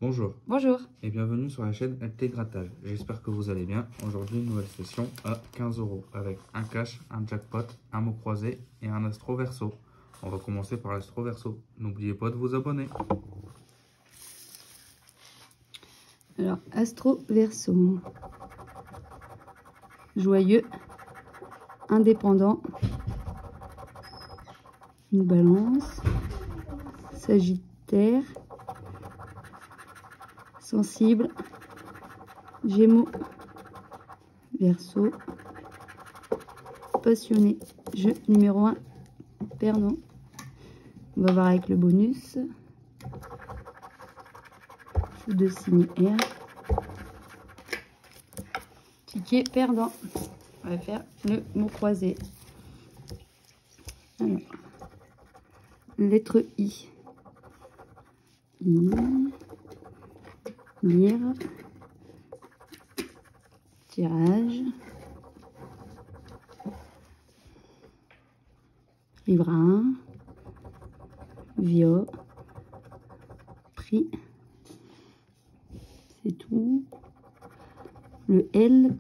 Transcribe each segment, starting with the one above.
Bonjour Bonjour. et bienvenue sur la chaîne LT Grattage. J'espère que vous allez bien. Aujourd'hui, une nouvelle session à 15 € avec un cash, un jackpot, un mot croisé et un astro verso. On va commencer par l'astro verso. N'oubliez pas de vous abonner. Alors, astro verso. Joyeux, indépendant, une balance, sagittaire, sensible, gémeaux, verseau, passionné. Jeu numéro 1, perdant. On va voir avec le bonus. Jeu de signe R. Ticket perdant. On va faire le mot croisé. Alors, lettre I. Lire. Tirage. Riverain. Vio. Prix. C'est tout. Le L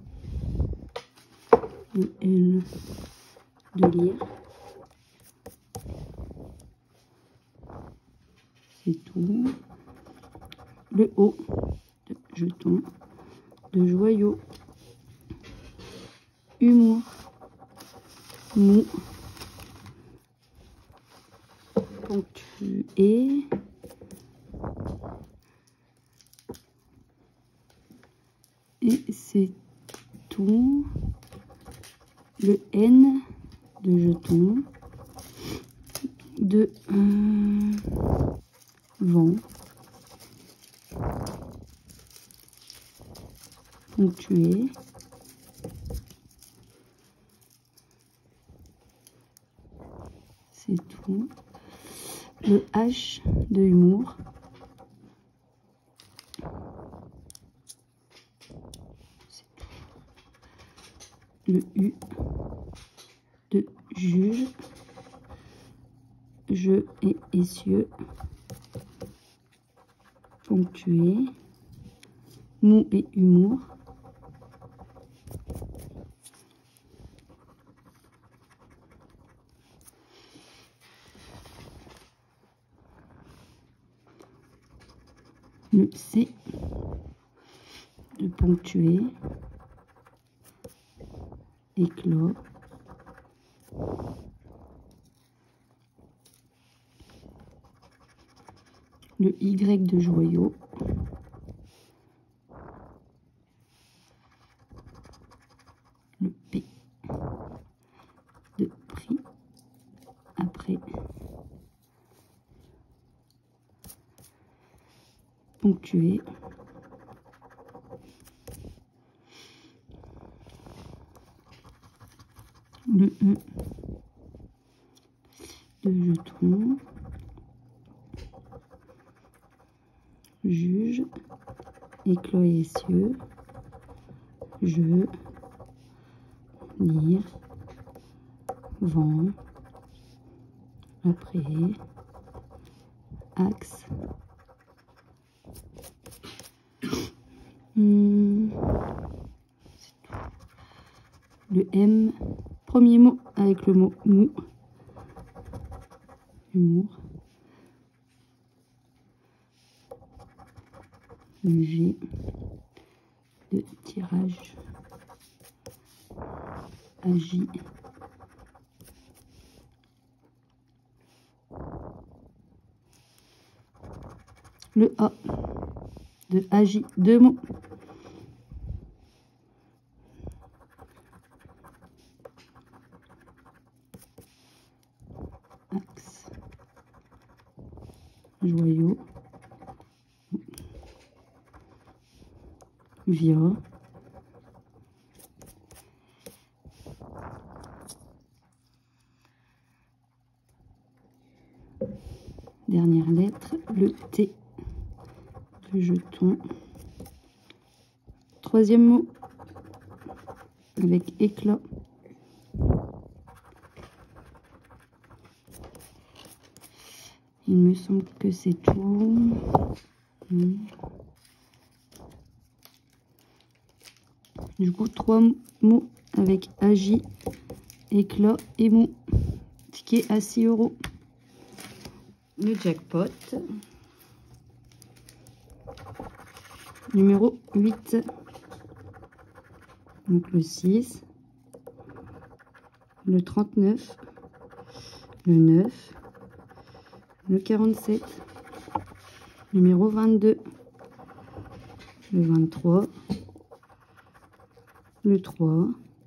de lire. C'est tout. Le O de jeton, de joyaux. Humour. Mou. Ponctué. Et c'est tout. Le N de jeton, de vent, ponctué, c'est tout. Le H de humour, c'est tout. Le U de juge, jeu et essieu, ponctué, mou et humour, le C de ponctué, éclos, le Y de joyau, le P de prix, après, ponctué, le E de jeton, juge, éclos et essieux, jeu, lire, vent, après, axe, c'est tout. Le M, premier mot avec le mot mou, humour, le G de tirage, agit, le A de agit, deux mots, axe, joyau, via, dernière lettre, le T de jeton, troisième mot avec éclat, il me semble que c'est tout. Du coup, 3 mots avec agi, éclat et mou. Ticket à 6 €. Le jackpot. Numéro 8. Donc le 6. Le 39. Le 9. Le 47. Numéro 22. Le 23. Le 3.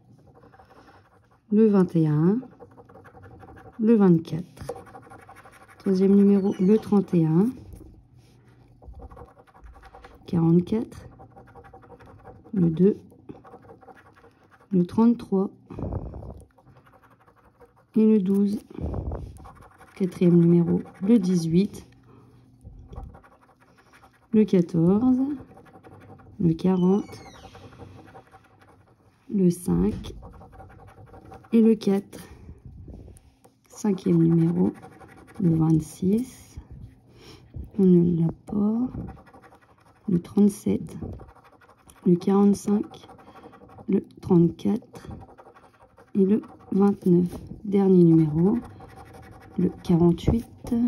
Le 21. Le 24. Troisième numéro, le 31. 44. Le 2. Le 33. Et le 12. Quatrième numéro, le 18. Le 14. Le 40. Le 5. Et le 4. Cinquième numéro, le 26. On ne l'a pas. Le 37. Le 45. Le 34. Et le 29. Dernier numéro, le 48.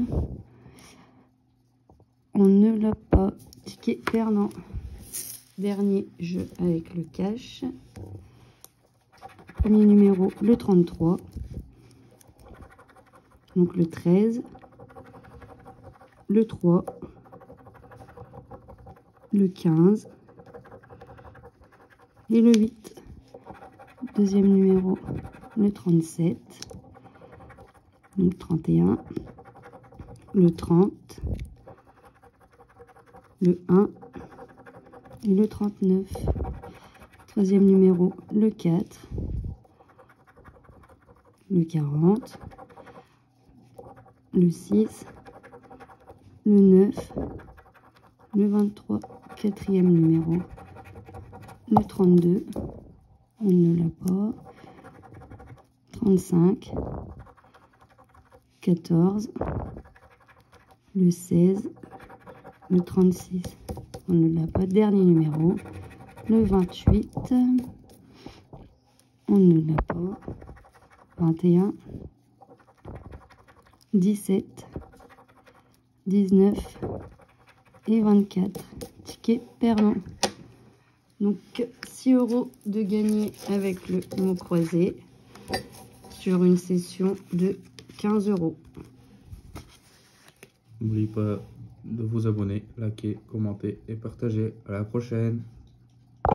On ne l'a pas. Ticket perdant. Dernier jeu avec le cash. Premier numéro, le 33. Donc le 13. Le 3. Le 15. Et le 8. Deuxième numéro, le 37. Donc 31. Le 30. Le 1. Et le 39. Troisième numéro, le 4. Le 40. Le 6. Le 9. Le 23. Quatrième numéro, le 32. On ne l'a pas. 35. 14. Le 16. Le 36. On ne l'a pas. Dernier numéro, le 28. On ne l'a pas. 21. 17. 19. Et 24. Ticket perdant. Donc 6 € de gagné avec le mot croisé sur une session de 15 €. N'oubliez pas de vous abonner, liker, commenter et partager. À la prochaine!